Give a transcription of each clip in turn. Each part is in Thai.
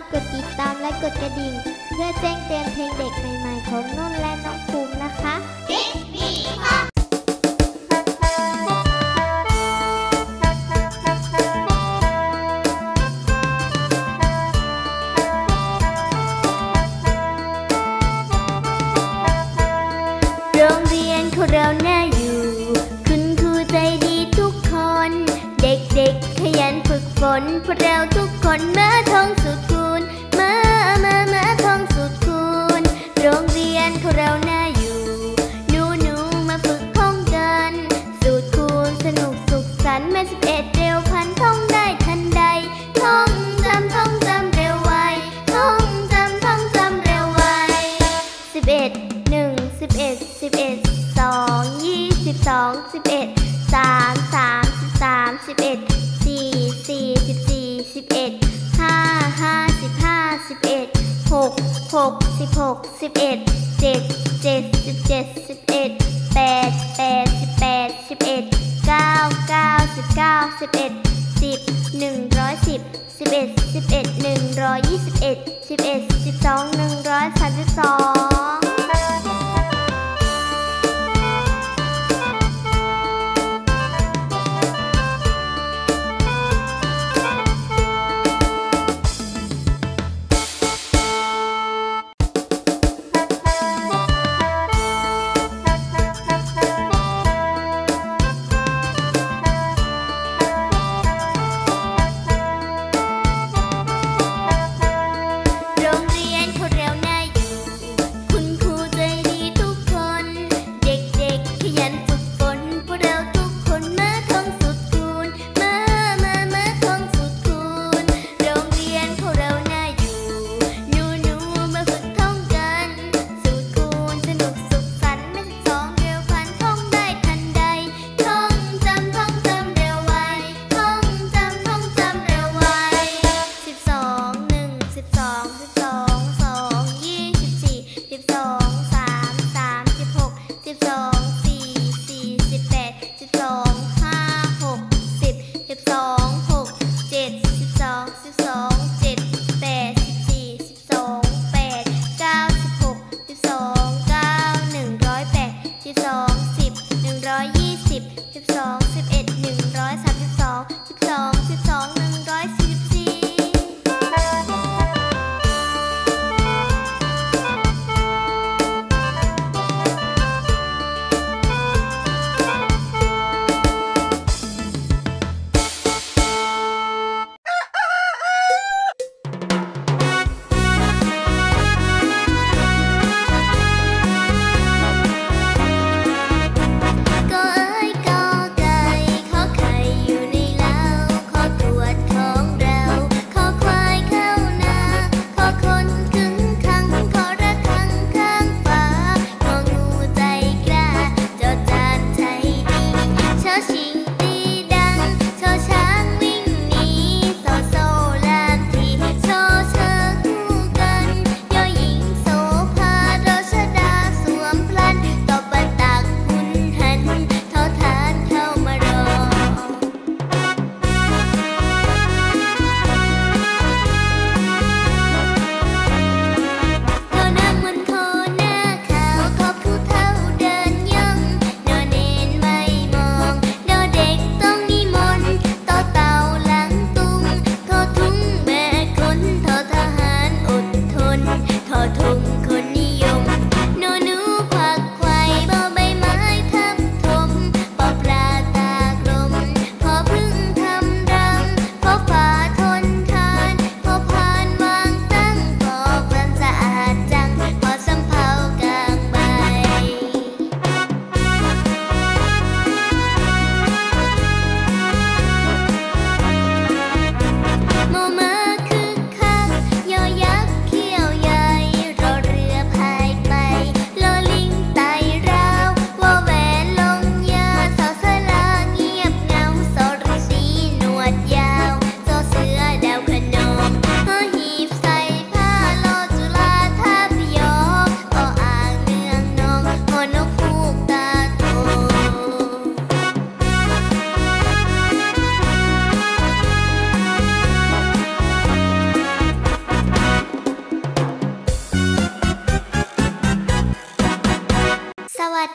ถกดติดตามและกดกระดิ่งเพื่อแจ้งเตือนเพลงเด็กใหม่ๆของนุ่นและน้องภูมินะคะโรงเรียนของเราน่าอยู่คุณครูใจดีทุกคนเด็กๆขยันฝึกฝนพวกเราทุกคนมาท่องสูตรคูณมาท่องสูตรคูณโรงเรียนของเราน่าอยู่หนูมาฝึกท่องกันสูตรคูณสนุกสุขสันต์แม่11เร็วพันท่องได้ทันใดท่องจำเร็วไวท่องจำเร็วไว11 1 11 2 22 11 3 13 11 4 14 11 5 15 11 6 16 11 7 17 11 8 18 11 9 19 11 10 110 11 121 11 12 132ค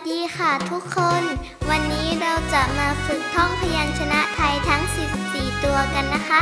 ดีค่ะทุกคนวันนี้เราจะมาฝึกท่องพยัญชนะไทยทั้ง44ตัวกันนะคะ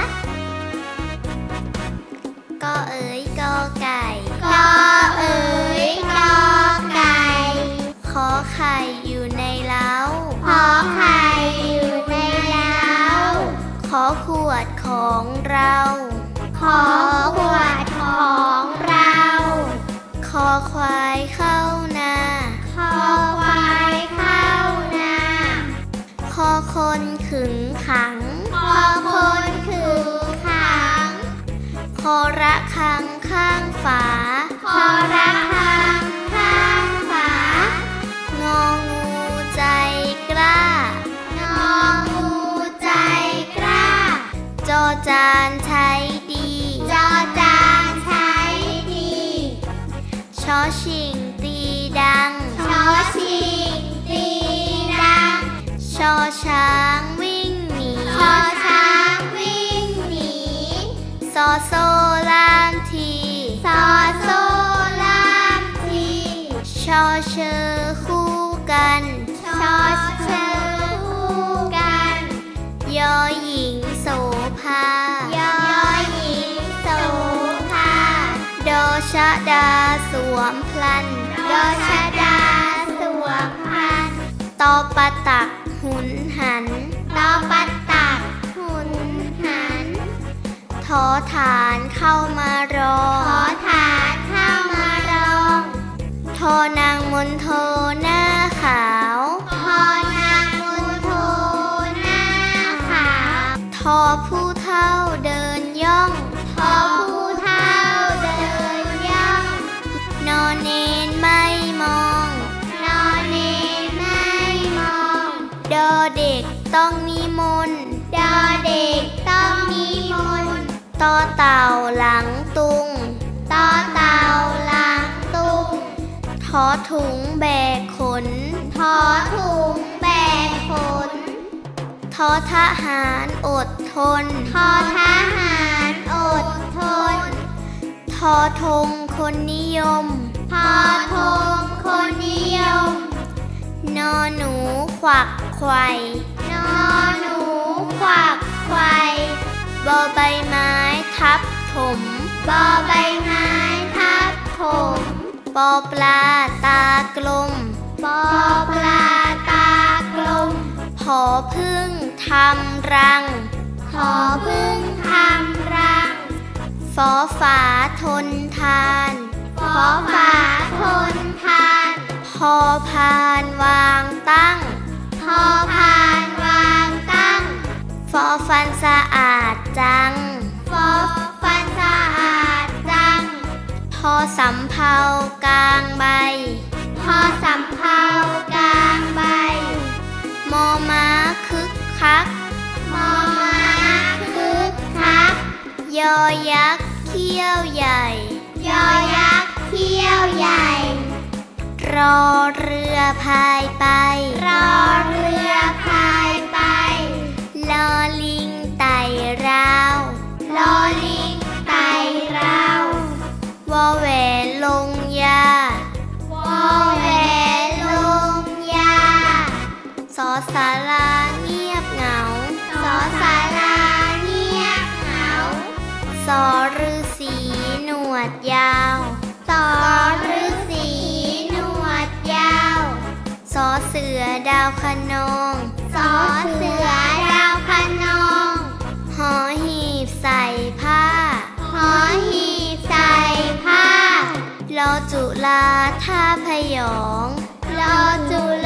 กอเอ๋ยกอไก่กอเอ๋ยกอไก่ขอไข่อยู่ในเล้าขอไข่อยู่ในเล้าขอขวดของเราขอขวดของเราคอควายเข้านาคอควายเข้านาคอคนขึงขังคอคนขึงขังคอระฆังข้างฝาคอระฆังข้างฝางองูใจกล้างองูใจกล้าจอจานใช้ดีจอจานใช้ดีชอชิงตีดังชอชิงตีดังชอช้างวิ่งหนีชอช้างวิ่งหนีซอโซล่ามทีซอโซล่ามทีชอเชอคู่กันชอเชอคู่กันยอหญิงโสภายอหญิงโสภาดอชะดาสวมพลันดอชะดาสวมพลันตอปะตักหุนหันตอปะตักหุนหันทอฐานเข้ามารอทอฐานเข้ามารอทอนางมนโทหน้าขาวทอนางมนโทหน้าขาวทอผู้เฒ่าเดินย่องทอผู้เฒ่าเดินย่องนอเนนไม่มองนอเนนไม่มองดอเด็กต้องนิมนต์ดอเด็กต้องนิมนต์ตอเต่าหลังตุงตอเต่าหลังตุงทอถุงแบกขนทอถุงแบกขนทอทหารอดทนทอทหารอดทนทอธงคนนิยมทอธงคนนิยมนอหนูขวักไขว่นอหนูขวักไขว่บอใบไม้ทับถมบอใบไม้ทับถมปอปลาตากลมปอปลาตากลมผอพึ่งทำรังผอพึ่งทำรังฝอฝาทนทานฝอฝาทนทานพอพานวางตั้งพอพานวางตั้งฟอฟันสะอาดจังฟอฟันสะอาดจังพอสำเภากลางใบพอสำเภากลางใบมอม้าคึกคักมอม้าคึกคักยอยักษ์เขี้ยวใหญ่ยอยักษ์เขี้ยวใหญ่รอเรือพายไปรอเรือพายไปลอลิงไต่ราวลอลิงไต่ราววอแหวนลงยาวอแหวนลงยาสอศาลาเงียบเหงาสอศาลาเงียบเหงาสอฤาษีหนวดยาวสอฤาษีหนวดยาวสอเสือดาวคะนองสอเสือดาวคะนองหอหีบใส่ผ้าหอหีบใส่ผ้าลอจุฬาท่าพยองลอจุ